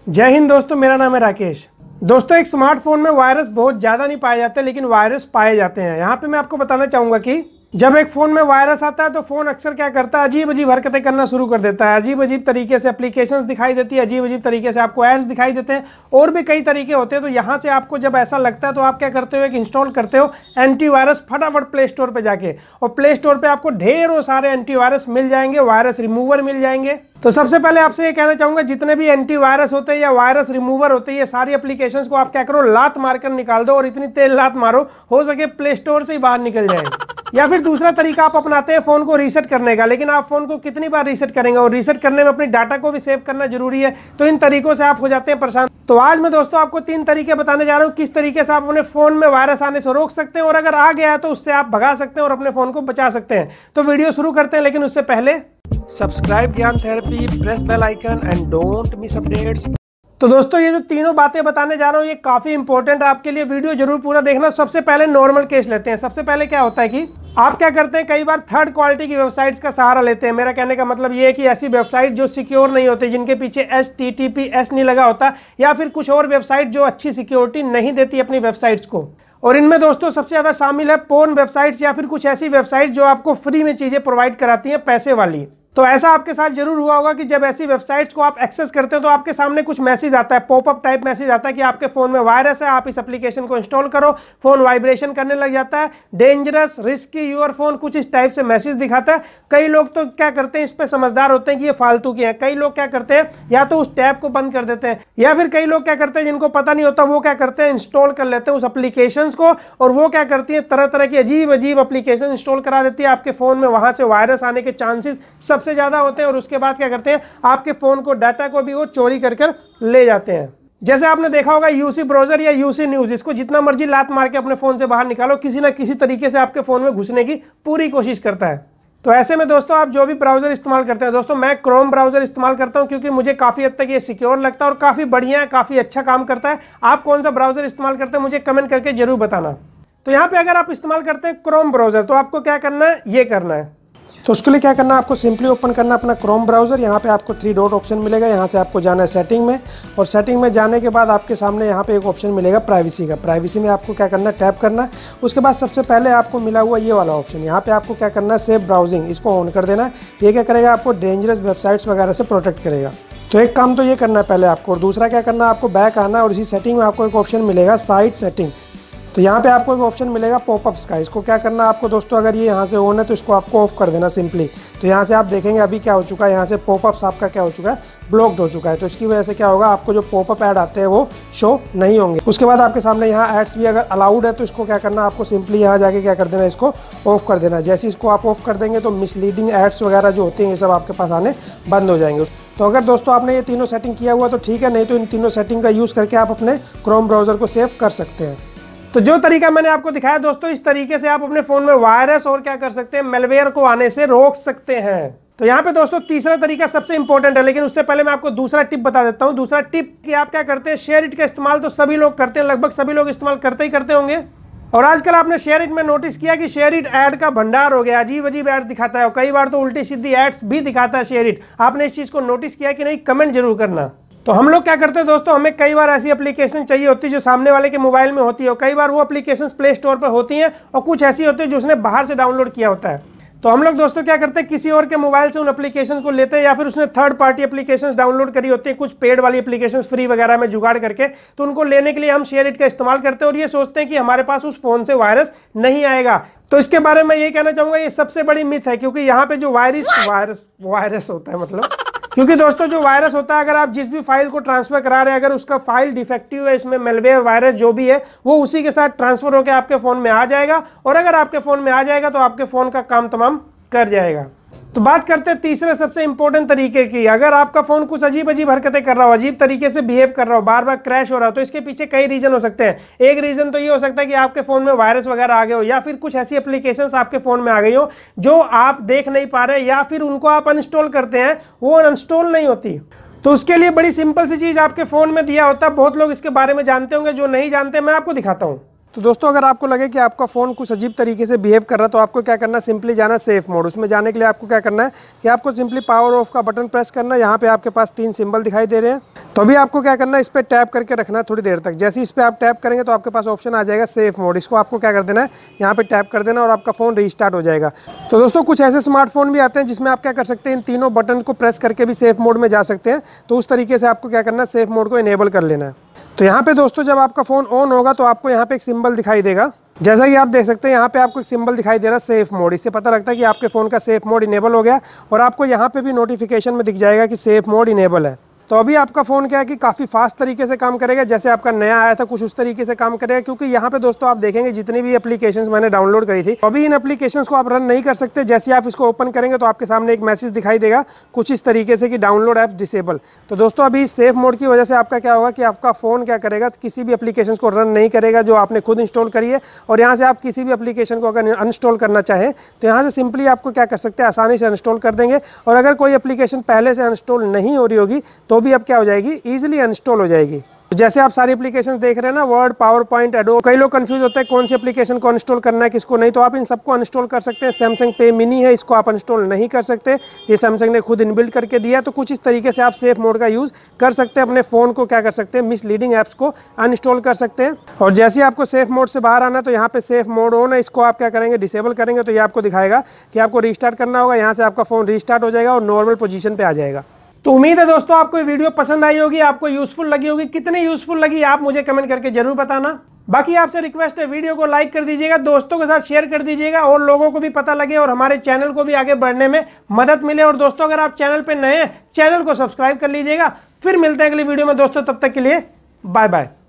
जय हिंद दोस्तों, मेरा नाम है राकेश। दोस्तों, एक स्मार्टफोन में वायरस बहुत ज़्यादा नहीं पाए जाते, लेकिन वायरस पाए जाते हैं। यहाँ पे मैं आपको बताना चाहूँगा कि जब एक फ़ोन में वायरस आता है तो फ़ोन अक्सर क्या करता है, अजीब अजीब हरकतें करना शुरू कर देता है। अजीब अजीब तरीके से एप्लीकेशंस दिखाई देती है, अजीब अजीब तरीके से आपको एड्स दिखाई देते हैं, और भी कई तरीके होते हैं। तो यहाँ से आपको जब ऐसा लगता है तो आप क्या करते हो, एक इंस्टॉल करते हो एंटीवायरस फटाफट प्ले स्टोर पर जाके, और प्ले स्टोर पर आपको ढेरों सारे एंटीवायरस मिल जाएंगे, वायरस रिमूवर मिल जाएंगे। तो सबसे पहले आपसे ये कहना चाहूँगा, जितने भी एंटीवायरस होते हैं या वायरस रिमूवर होते हैं, ये सारी एप्लीकेशंस को आप क्या करो, लात मारकर निकाल दो, और इतनी तेज लात मारो हो सके प्ले स्टोर से ही बाहर निकल जाए। या फिर दूसरा तरीका आप अपनाते हैं फ़ोन को रीसेट करने का, लेकिन आप फ़ोन को कितनी बार रीसेट करेंगे, और रीसेट करने में अपनी डाटा को भी सेव करना जरूरी है। तो इन तरीकों से आप हो जाते हैं परेशान। तो आज मैं दोस्तों आपको 3 तरीके बताने जा रहा हूँ, किस तरीके से आप अपने फ़ोन में वायरस आने से रोक सकते हैं, और अगर आ गया है तो उससे आप भगा सकते हैं और अपने फ़ोन को बचा सकते हैं। तो वीडियो शुरू करते हैं, लेकिन उससे पहले subscribe Gyan therapy, press bell icon and don't miss updates. तो दोस्तों, ये जो तीनों बातें बताने जा रहा हूँ ये काफ़ी इंपॉर्टेंट है आपके लिए, वीडियो जरूर पूरा देखना। सबसे पहले नॉर्मल केस लेते हैं। सबसे पहले क्या होता है कि आप क्या करते हैं, कई बार थर्ड क्वालिटी की वेबसाइट्स का सहारा लेते हैं। मेरा कहने का मतलब ये है कि ऐसी वेबसाइट जो सिक्योर नहीं होती, जिनके पीछे HTTPS नहीं लगा होता, या फिर कुछ और वेबसाइट जो अच्छी सिक्योरिटी नहीं देती अपनी वेबसाइट्स को। और इनमें दोस्तों सबसे ज़्यादा शामिल है पोर्न वेबसाइट्स, या फिर कुछ ऐसी वेबसाइट्स जो आपको फ्री में चीज़ें प्रोवाइड कराती हैं, पैसे वाली। तो ऐसा आपके साथ जरूर हुआ होगा कि जब ऐसी वेबसाइट्स को आप एक्सेस करते हो तो आपके सामने कुछ मैसेज आता है, पॉपअप टाइप मैसेज आता है कि आपके फ़ोन में वायरस है, आप इस एप्लीकेशन को इंस्टॉल करो। फ़ोन वाइब्रेशन करने लग जाता है, डेंजरस, रिस्की योर फोन, कुछ इस टाइप से मैसेज दिखाता है। कई लोग तो क्या करते हैं, इस पर समझदार होते हैं कि ये फालतू के हैं। कई लोग क्या करते हैं, या तो उस टैब को बंद कर देते हैं, या फिर कई लोग क्या करते हैं, जिनको पता नहीं होता, वो क्या करते हैं, इंस्टॉल कर लेते हैं उस एप्लीकेशन को, और वो क्या करती है, तरह तरह की अजीब अजीब एप्लीकेशन इंस्टॉल करा देती है आपके फ़ोन में। वहाँ से वायरस आने के चांसेस सबसे ज़्यादा होते हैं, और उसके बाद क्या करते हैं, आपके फ़ोन को, डाटा को भी वो चोरी कर ले जाते हैं। जैसे आपने देखा होगा यूसी ब्राउज़र या यूसी न्यूज़, इसको जितना मर्जी लात मार के अपने फ़ोन से बाहर निकालो, किसी ना किसी तरीके से आपके फ़ोन में घुसने की पूरी कोशिश करता है। तो ऐसे में दोस्तों आप जो भी ब्राउज़र इस्तेमाल करते हैं, दोस्तों मैं क्रोम ब्राउज़र इस्तेमाल करता हूं, क्योंकि मुझे काफ़ी हद तक ये सिक्योर लगता है और काफ़ी बढ़िया है, काफ़ी अच्छा काम करता है। आप कौन सा ब्राउज़र इस्तेमाल करते हैं मुझे कमेंट करके जरूर बताना। तो यहाँ पर अगर आप इस्तेमाल करते हैं क्रोम ब्राउज़र, तो आपको क्या करना है, ये करना है। तो उसके लिए क्या करना है, आपको सिंपली ओपन करना है अपना क्रोम ब्राउज़र। यहाँ पे आपको 3 डॉट ऑप्शन मिलेगा, यहाँ से आपको जाना है सेटिंग में, और सेटिंग में जाने के बाद आपके सामने यहाँ पे एक ऑप्शन मिलेगा प्राइवेसी का। प्राइवेसी में आपको क्या करना है, टैप करना है। उसके बाद सबसे पहले आपको मिला हुआ ये वाला ऑप्शन, यहाँ पे आपको क्या करना है, सेफ ब्राउजिंग, इसको ऑन कर देना है। ये क्या करेगा, आपको डेंजरस वेबसाइट्स वगैरह से प्रोटेक्ट करेगा। तो एक काम तो ये करना है पहले आपको, और दूसरा क्या करना है, आपको बैक आना है, और इसी सेटिंग में आपको एक ऑप्शन मिलेगा साइट सेटिंग। तो यहाँ पे आपको एक ऑप्शन मिलेगा पॉपअप्स का। इसको क्या करना है आपको दोस्तों, अगर ये यहाँ से ऑन है तो इसको आपको ऑफ कर देना सिंपली। तो यहाँ से आप देखेंगे अभी क्या हो चुका है, यहाँ से पॉपअप्स आपका क्या हो चुका है, ब्लॉक्ड हो चुका है। तो इसकी वजह से क्या होगा, आपको जो पॉपअप ऐड आते हैं वो शो नहीं होंगे। उसके बाद आपके सामने यहाँ एड्स भी अगर अलाउड है तो इसको क्या करना है, आपको सिंपली यहाँ जाके क्या कर देना, इसको ऑफ कर देना। जैसे इसको आप ऑफ कर देंगे तो मिसलीडिंग एड्स वगैरह जो होते हैं ये सब आपके पास आने बंद हो जाएंगे। तो अगर दोस्तों आपने ये तीनों सेटिंग किया हुआ तो ठीक है, नहीं तो इन तीनों सेटिंग का यूज़ करके आप अपने क्रोम ब्राउज़र को सेव कर सकते हैं। तो जो तरीका मैंने आपको दिखाया दोस्तों, इस तरीके से आप अपने फ़ोन में वायरस और क्या कर सकते हैं, मैलवेयर को आने से रोक सकते हैं। तो यहाँ पे दोस्तों तीसरा तरीका सबसे इंपॉर्टेंट है, लेकिन उससे पहले मैं आपको दूसरा टिप बता देता हूँ। दूसरा टिप कि आप क्या करते हैं, शेयरिट का इस्तेमाल तो सभी लोग करते हैं, लगभग सभी लोग इस्तेमाल करते ही करते होंगे। और आजकल आपने शेयरिट में नोटिस किया कि शेयरिट ऐड का भंडार हो गया, अजीब अजीब ऐड दिखाता है, और कई बार तो उल्टी सीधी एड्स भी दिखाता है शेयरिट। आपने इस चीज़ को नोटिस किया कि नहीं, कमेंट जरूर करना। तो हम लोग क्या करते हैं दोस्तों, हमें कई बार ऐसी एप्लीकेशन चाहिए होती है जो सामने वाले के मोबाइल में होती है, और कई बार वो एप्लीकेशन प्ले स्टोर पर होती हैं, और कुछ ऐसी होती है जो उसने बाहर से डाउनलोड किया होता है। तो हम लोग दोस्तों क्या करते हैं, किसी और के मोबाइल से उन एप्लीकेशन को लेते हैं, या फिर उसने थर्ड पार्टी एप्लीकेशंस डाउनलोड करी होती है, कुछ पेड वाली एप्लीकेशंस फ्री वगैरह में जुगाड़ करके, तो उनको लेने के लिए हम शेयरिट का इस्तेमाल करते हैं, और ये सोचते हैं कि हमारे पास उस फोन से वायरस नहीं आएगा। तो इसके बारे में ये कहना चाहूँगा, ये सबसे बड़ी मिथ है, क्योंकि यहाँ पे जो वायरस होता है, मतलब क्योंकि दोस्तों जो वायरस होता है, अगर आप जिस भी फाइल को ट्रांसफर करा रहे हैं, अगर उसका फाइल डिफेक्टिव है, इसमें मैलवेयर वायरस जो भी है वो उसी के साथ ट्रांसफर होकर आपके फ़ोन में आ जाएगा, और अगर आपके फ़ोन में आ जाएगा तो आपके फ़ोन का काम तमाम कर जाएगा। तो बात करते हैं तीसरे सबसे इंपॉर्टेंट तरीके की। अगर आपका फ़ोन कुछ अजीब अजीब हरकतें कर रहा हो, अजीब तरीके से बिहेव कर रहा हो, बार बार क्रैश हो रहा हो, तो इसके पीछे कई रीज़न हो सकते हैं। एक रीज़न तो ये हो सकता है कि आपके फ़ोन में वायरस वगैरह आ गए हो, या फिर कुछ ऐसी एप्लीकेशंस आपके फ़ोन में आ गई हो जो आप देख नहीं पा रहे, या फिर उनको आप अनइंस्टॉल करते हैं, वो अनइंस्टॉल नहीं होती। तो उसके लिए बड़ी सिंपल सी चीज़ आपके फ़ोन में दिया होता है। बहुत लोग इसके बारे में जानते होंगे, जो नहीं जानते मैं आपको दिखाता हूँ। तो दोस्तों अगर आपको लगे कि आपका फ़ोन कुछ अजीब तरीके से बिहेव कर रहा है तो आपको क्या करना है, सिंपली जाना सेफ मोड। उसमें जाने के लिए आपको क्या करना है कि आपको सिंपली पावर ऑफ का बटन प्रेस करना है। यहाँ पे आपके पास 3 सिंबल दिखाई दे रहे हैं, तो अभी आपको क्या करना है, इस पर टैप करके रखना है थोड़ी देर तक। जैसे ही इस पर आप टैप करेंगे तो आपके पास ऑप्शन आ जाएगा सेफ मोड। इसको आपको क्या कर देना है, यहाँ पे टैप कर देना और आपका फ़ोन रीस्टार्ट हो जाएगा। तो दोस्तों कुछ ऐसे स्मार्टफोन भी आते हैं जिसमें आप क्या कर सकते हैं, इन तीनों बटन को प्रेस करके भी सेफ मोड में जा सकते हैं। तो उस तरीके से आपको क्या करना है, सेफ मोड को इनेबल कर लेना है। तो यहाँ पे दोस्तों जब आपका फ़ोन ऑन होगा तो आपको यहाँ पे एक सिंबल दिखाई देगा, जैसा कि आप देख सकते हैं यहाँ पे आपको एक सिंबल दिखाई दे रहा है सेफ मोड। इससे पता लगता है कि आपके फ़ोन का सेफ मोड इनेबल हो गया और आपको यहाँ पे भी नोटिफिकेशन में दिख जाएगा कि सेफ मोड इनेबल है। तो अभी आपका फ़ोन क्या है कि काफ़ी फास्ट तरीके से काम करेगा, जैसे आपका नया आया था कुछ उस तरीके से काम करेगा। क्योंकि यहाँ पे दोस्तों आप देखेंगे जितनी भी एप्लीकेशंस मैंने डाउनलोड करी थी, अभी इन एप्लीकेशंस को आप रन नहीं कर सकते। जैसे आप इसको ओपन करेंगे तो आपके सामने एक मैसेज दिखाई देगा कुछ इस तरीके से कि डाउनलोड ऐप्स डिसेबल। तो दोस्तों अभी सेफ मोड की वजह से आपका क्या होगा कि आपका फ़ोन क्या करेगा, किसी भी एप्लीकेशन को रन नहीं करेगा जो आपने खुद इंस्टॉल करी है। और यहाँ से आप किसी भी एप्लीकेशन को अगर अनइंस्टॉल करना चाहें तो यहाँ से सिंपली आपको क्या कर सकते हैं, आसानी से अनइंस्टॉल कर देंगे। और अगर कोई एप्लीकेशन पहले से अनइंस्टॉल नहीं हो रही होगी तो भी अब क्या हो जाएगी, ईजिली अनइंस्टॉल हो जाएगी। जैसे आप सारी एप्लीकेशन देख रहे हैं ना, वर्ड, पावर पॉइंट, एडोब, कई लोग कंफ्यूज होते हैं कौन सी एप्लीकेशन को अनइंस्टॉल करना है किसको नहीं, तो आप इन सबको अनइंस्टॉल कर सकते हैं। सैमसंग पे मिनी है, इसको आप अनइंस्टॉल नहीं कर सकते, ये सैमसंग ने खुद इनबिल्ट करके दिया है। तो कुछ इस तरीके से आप सेफ मोड का यूज़ कर सकते हैं, अपने फ़ोन को क्या कर सकते हैं, मिसलीडिंग ऐप्स को अनइंस्टॉल कर सकते हैं। और जैसे ही आपको सेफ मोड से बाहर आना है तो यहाँ पे सेफ मोड ऑन है, इसको आप क्या करेंगे, डिसेबल करेंगे तो ये आपको दिखाएगा कि आपको रीस्टार्ट करना होगा। यहाँ से आपका फ़ोन रीस्टार्ट हो जाएगा और नॉर्मल पोजीशन पे आ जाएगा। तो उम्मीद है दोस्तों आपको ये वीडियो पसंद आई होगी, आपको यूजफुल लगी होगी। कितनी यूजफुल लगी आप मुझे कमेंट करके जरूर बताना। बाकी आपसे रिक्वेस्ट है, वीडियो को लाइक कर दीजिएगा, दोस्तों के साथ शेयर कर दीजिएगा और लोगों को भी पता लगे और हमारे चैनल को भी आगे बढ़ने में मदद मिले। और दोस्तों अगर आप चैनल पर नए हैं, चैनल को सब्सक्राइब कर लीजिएगा। फिर मिलते हैं अगली वीडियो में दोस्तों, तब तक के लिए बाय बाय।